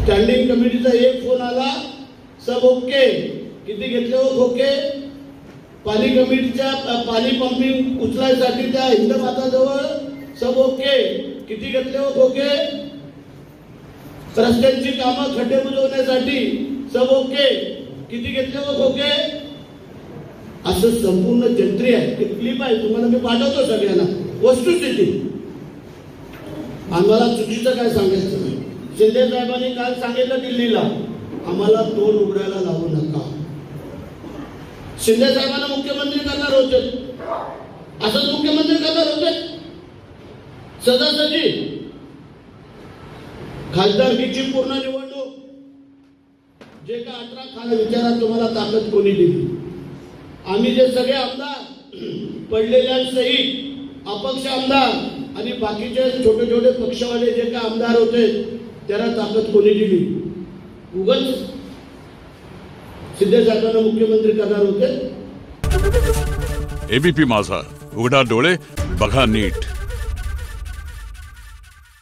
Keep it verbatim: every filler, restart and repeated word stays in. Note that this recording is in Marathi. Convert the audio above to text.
स्टँडिंग कमिटीचा एक फोन आला, सब ओके. किती घेतले हो खोके? पाणी कमिटीच्या पाणी पंपिंग उचलायसाठी त्या हिंदमाताजवळ सब ओके. किती घेतले हो खोके? रस्त्यांची कामं खड्डे बुजवण्यासाठी सब ओके. किती घेतले हो खोके? असं संपूर्ण जंत्री आहे. एक क्लिप आहे, तुम्हाला मी पाठवतो सगळ्यांना. वस्तुस्थिती. आम्हाला चुकीचं काय सांगायचं नाही. शिंदे साहेबांनी काल सांगितलं दिल्लीला, आम्हाला तोंड उघडायला लावू नका. शिंदे साहेबांना मुख्यमंत्री करणार होते, असंच मुख्यमंत्री करणार होते सदासजी. खासदारकीची पूर्ण निवडणूक जे का अठरा खाना विचारात तुम्हाला ताकद कोणी दिली? आम्ही जे सगळे आमदार पडलेल्यांसहित अपक्ष आमदार आणि बाकीचे छोटे छोटे पक्षवाले जे का आमदार होते त्याला ताकद कोणी दिली? उगाच शिंदे साहेबांना मुख्यमंत्री करणार होते. एबीपी माझा, उघडा डोळे बघा नीट.